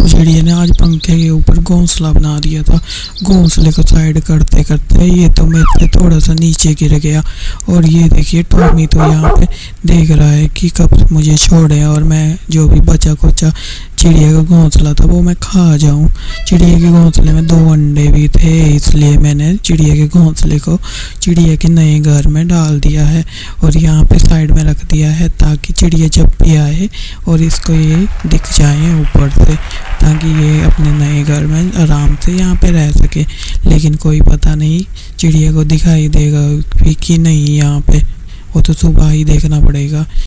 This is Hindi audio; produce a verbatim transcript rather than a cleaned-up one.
तो चिड़िया ने आज पंखे के ऊपर घोंसला बना दिया था। घोंसले को साइड करते करते ये तो मेरे से थोड़ा सा नीचे गिर गया। और ये देखिए टॉमी तो यहाँ पे देख रहा है कि कब मुझे छोड़े और मैं जो भी बचा कुचा चिड़िया का घोंसला था वो मैं खा जाऊं। चिड़िया के घोंसले में दो अंडे भी थे, इसलिए मैंने चिड़िया के घोंसले को चिड़िया के नए घर में डाल दिया है और यहाँ पे साइड में रख दिया है ताकि चिड़िया जब भी आए और इसको ये दिख जाए ऊपर से, ताकि ये अपने नए घर में आराम से यहाँ पे रह सके। लेकिन कोई पता नहीं चिड़िया को दिखाई देगा भी कि नहीं यहाँ पे, वो तो सुबह ही देखना पड़ेगा।